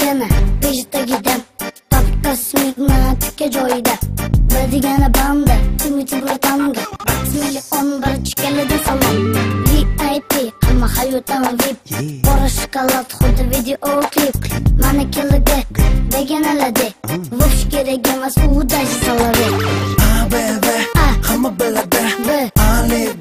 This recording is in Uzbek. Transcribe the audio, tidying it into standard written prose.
degani bejdagida kosmikni tikka joyida bir degani banda umid buratamga million bir chikalida salom VIP hamma hayotim VIP bora shokolad xuddi video klip mana keladi deganaladi vosh kerak emas u dash salavi baby hamma biladi